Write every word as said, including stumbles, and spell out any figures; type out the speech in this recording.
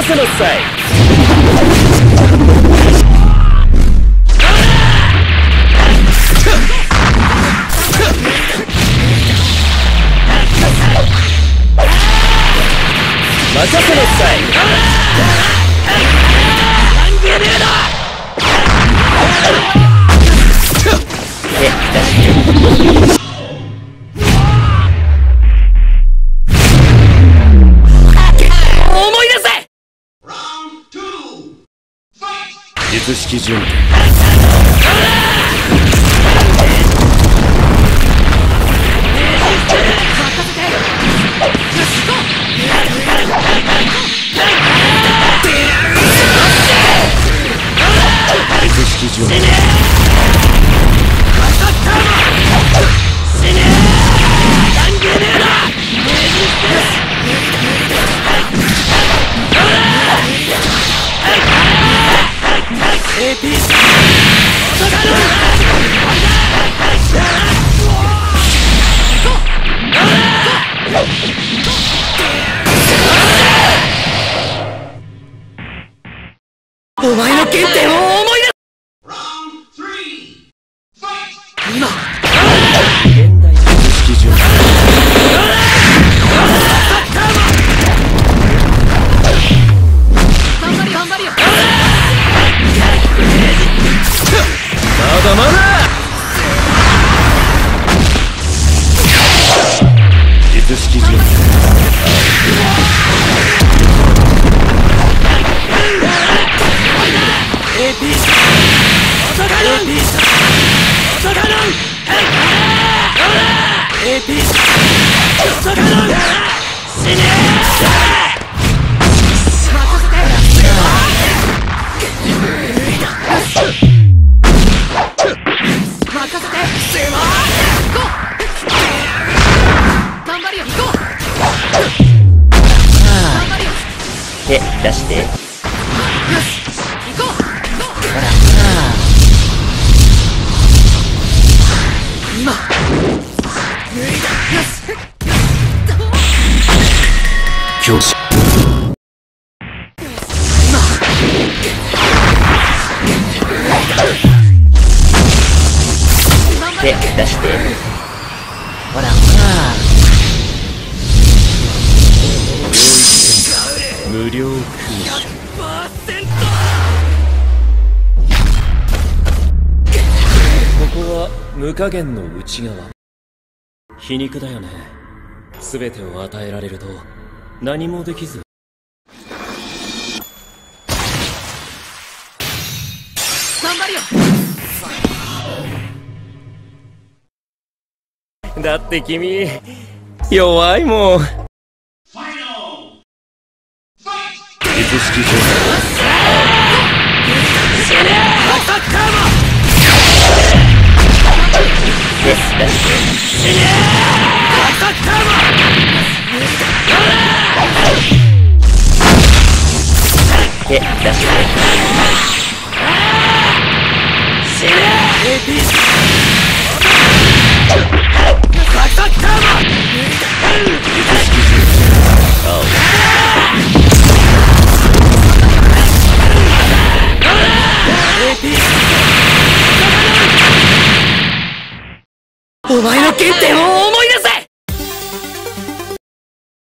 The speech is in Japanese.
せなさい。任せなさい。思い出せ。術式準備。術式準備。お前の原点を思い出す。今現代術式準備。まだまだ。術式準備。エーピー オトカノン エーピー オトカノン エーピー オトカノン死ね手出して。今教師手出して。ほらほら無料空所。ここは無加減の内側。皮肉だよね。全てを与えられると何もできず。頑張るよ。だって君弱いもん。術式準備。手出して。お前の原点を